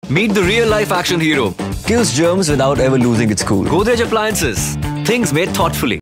Meet the real-life action hero. Kills germs without ever losing its cool. Godrej appliances. Things made thoughtfully.